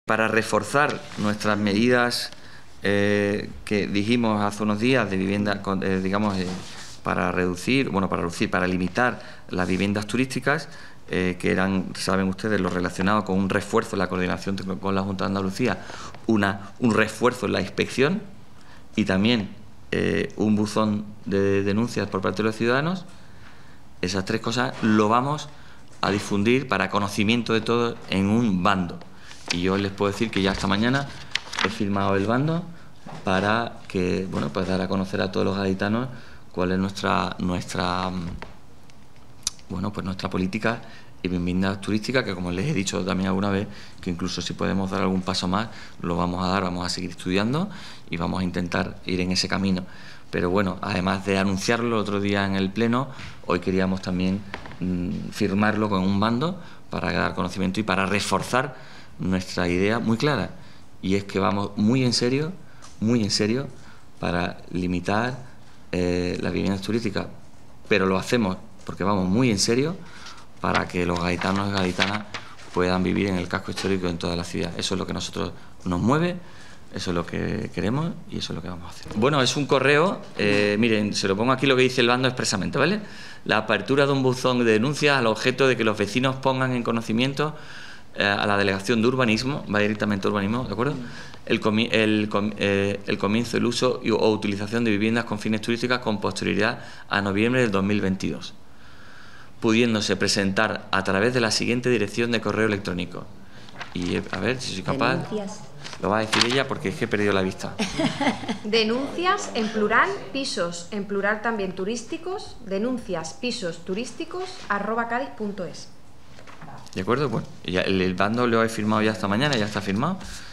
para reforzar nuestras medidas que dijimos hace unos días de vivienda, para limitar las viviendas turísticas, que eran, saben ustedes, lo relacionado con un refuerzo en la coordinación con la Junta de Andalucía, un refuerzo en la inspección y también un buzón de denuncias por parte de los ciudadanos. Esas tres cosas lo vamos a difundir para conocimiento de todos en un bando. Y yo les puedo decir que ya esta mañana he firmado el bando para que, bueno, pues dar a conocer a todos los gaditanos cuál es nuestra política y vivienda turística, que como les he dicho también alguna vez, que incluso si podemos dar algún paso más, lo vamos a dar, vamos a seguir estudiando y vamos a intentar ir en ese camino. Pero bueno, además de anunciarlo el otro día en el Pleno, hoy queríamos también firmarlo con un bando para dar conocimiento y para reforzar nuestra idea muy clara, y es que vamos muy en serio para limitar las viviendas turísticas, pero lo hacemos porque vamos muy en serio para que los gaditanos y gaditanas puedan vivir en el casco histórico en toda la ciudad. Eso es lo que a nosotros nos mueve, eso es lo que queremos y eso es lo que vamos a hacer. Bueno, es un correo, miren, se lo pongo aquí lo que dice el bando expresamente, ¿vale? La apertura de un buzón de denuncias al objeto de que los vecinos pongan en conocimiento a la Delegación de Urbanismo, va directamente a Urbanismo, ¿de acuerdo? El comienzo, el uso o utilización de viviendas con fines turísticos con posterioridad a noviembre del 2022, pudiéndose presentar a través de la siguiente dirección de correo electrónico. Y a ver si soy capaz. Denuncias. Lo va a decir ella porque es que he perdido la vista. Denuncias, en plural, pisos, en plural también turísticos, denuncias, pisos turísticos, @cádiz.es. ¿De acuerdo? Bueno, el bando lo he firmado ya esta mañana, ya está firmado.